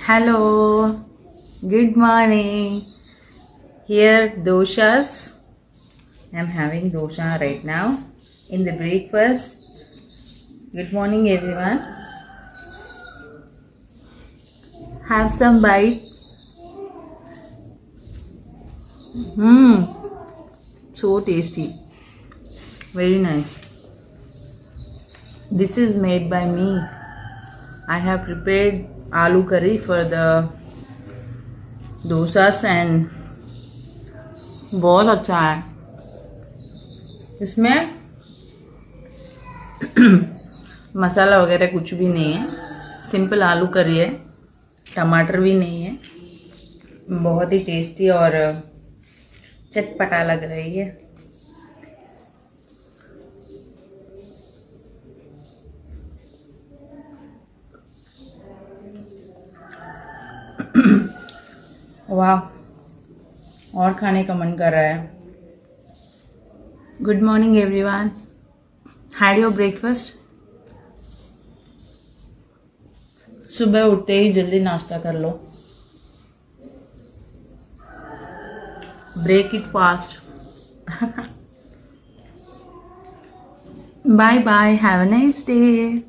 Hello, good morning. Here doshas. I'm having dosha right now in the breakfast. Good morning, everyone. Have some bite. So tasty. Very nice. This is made by me. I have prepared aloo curry for the dosas and बहुत अच्छा है. इसमें मसाला वगैरह कुछ भी नहीं है. Simple आलू करी है. टमाटर भी नहीं है. बहुत ही टेस्टी और चटपटा लग रही है. वाह, और खाने का मन कर रहा है. Good morning everyone. Had your breakfast? सुबह उठते ही जल्दी नाश्ता कर लो. Break it fast. Bye bye. Have a nice day.